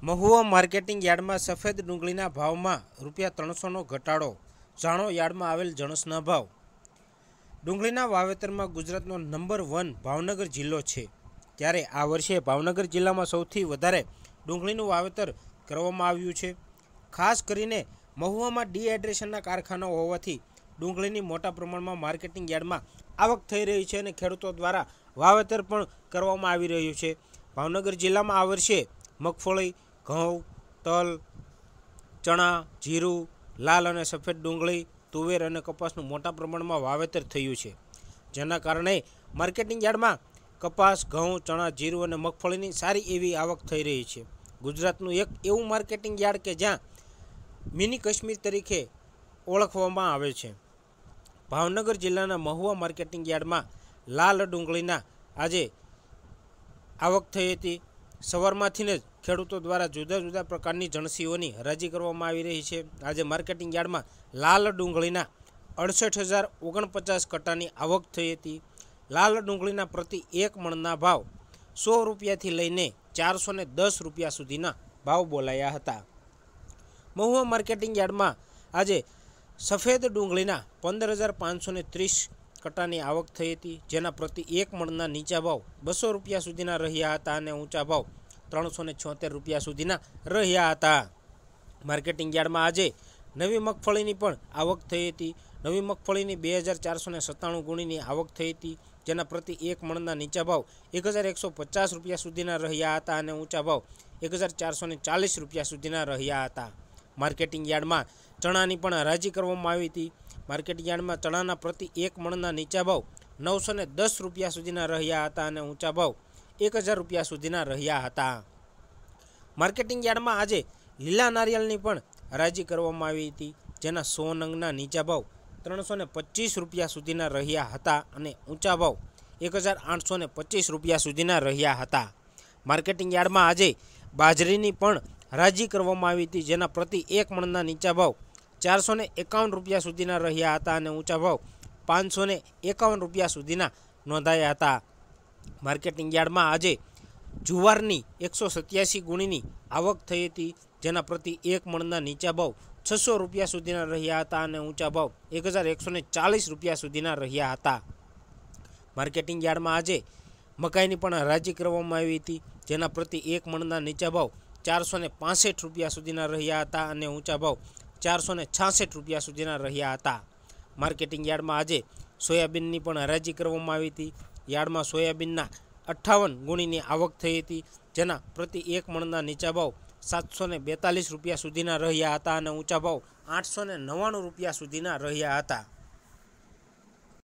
Mahuva marketing યાર્ડમાં સફેદ ડુંગળીના ભાવમાં ₹300નો ઘટાડો। જાણો યાર્ડમાં આવેલ જણસના ભાવ। ડુંગળીના વાવેતરમાં ગુજરાતનો નંબર 1 ભાવનગર જિલ્લો છે, ત્યારે આ વર્ષે ભાવનગર જિલ્લામાં સૌથી વધારે ડુંગળીનું વાવેતર કરવામાં આવ્યું છે। ખાસ કરીને મહુવામાં ડિહાઇડ્રેશનના કારખાનાઓ હોવાથી ડુંગળીની મોટા પ્રમાણમાં માર્કેટિંગ યાર્ડમાં આવક થઈ રહી છે અને ખેડૂતો દ્વારા વાવેતર પણ કરવામાં આવી રહ્યું છે। ભાવનગર જિલ્લામાં આ વર્ષે મગફળી, ઘઉં, તલ, ચણા, જીરું, લાલ અને સફેદ ડુંગળી, તુવેર અને કપાસનું મોટા પ્રમાણમાં વાવેતર થયું છે, જેના કારણે માર્કેટિંગ યાર્ડમાં કપાસ, ઘઉં, ચણા, જીરું અને મગફળીની સારી એવી આવક થઈ રહી છે। ગુજરાતનું એક એવું માર્કેટિંગ યાર્ડ કે જ્યાં મિની કાશ્મીર તરીકે ઓળખવામાં આવે છે। ભાવનગર જિલ્લાના મહુવા માર્કેટિંગ યાર્ડમાં લાલ ડુંગળીના આજે આવક થઈ હતી। સવારમાંથી જ ખેડૂતો દ્વારા જુદા જુદા પ્રકારની જણસીઓની હરાજી કરવામાં આવી રહી છે। આજે માર્કેટિંગ યાર્ડમાં લાલ ડુંગળીના 68,049 કટ્ટાની આવક થઈ હતી। લાલ ડુંગળીના પ્રતિ 1 મણના ભાવ ₹100થી લઈને ₹410 સુધીના ભાવ બોલાયા હતા। મહુવા માર્કેટિંગ યાર્ડમાં આજે સફેદ ડુંગળીના 15,530 કટ્ટાની આવક થઈ હતી, જેના પ્રતિ 1 મણના નીચા ભાવ ₹200 સુધીના રહ્યા હતા અને ઊંચા ભાવ ₹376 સુધીના રહ્યા હતા। માર્કેટિંગ યાર્ડમાં આજે નવી મગફળીની પણ આવક થઈ હતી। નવી મગફળીની 2,497 ગુણીની આવક થઈ હતી, જેના પ્રતિ 1 મણના નીચા ભાવ ₹1,150 સુધીના રહ્યા હતા અને ઊંચા ભાવ ₹1,440 સુધીના રહ્યા હતા। માર્કેટિંગ યાર્ડમાં ચણાની પણ હરાજી કરવામાં આવી હતી। માર્કેટિંગ યાર્ડમાં ચણાના પ્રતિ 1 મણના નીચા ભાવ ₹910 સુધીના રહ્યા હતા અને ઊંચા ભાવ ₹1,000 સુધીના રહ્યા હતા। માર્કેટિંગ યાર્ડમાં આજે લીલા નારિયેળની પણ હરાજી કરવામાં આવી હતી, જેના 100 નંગના નીચા ભાવ ₹325 સુધીના રહ્યા હતા અને ઊંચા ભાવ ₹1,825 સુધીના રહ્યા હતા। માર્કેટિંગ યાર્ડમાં આજે બાજરીની પણ હરાજી કરવામાં આવી હતી, જેના પ્રતિ 1 મણના નીચા ભાવ ₹451 સુધીના રહ્યા હતા અને ઊંચા ભાવ ₹551 સુધીના નોંધાયા હતા। માર્કેટિંગ યાર્ડમાં આજે જુવારની 187 ગુણીની આવક થઈ હતી, જેના પ્રતિ 1 મણના નીચા ભાવ ₹600 સુધીના રહ્યા હતા અને ઊંચા ભાવ ₹1,140 સુધીના રહ્યા હતા। માર્કેટિંગ યાર્ડમાં આજે મકાઈની પણ હરાજી કરવામાં આવી હતી, જેના પ્રતિ 1 મણના નીચા ભાવ ₹465 સુધીના રહ્યા હતા અને ઊંચા ભાવ ₹466 સુધીના રહ્યા હતા। માર્કેટિંગ યાર્ડમાં આજે સોયાબીનની પણ હરાજી કરવામાં આવી હતી। યાર્ડમાં સોયાબીનના 58 ગુણીની આવક થઈ હતી, જેના પ્રતિ 1 મણના નીચા ભાવ ₹742 સુધીના રહ્યા હતા અને ઊંચા ભાવ ₹899 સુધીના રહ્યા હતા।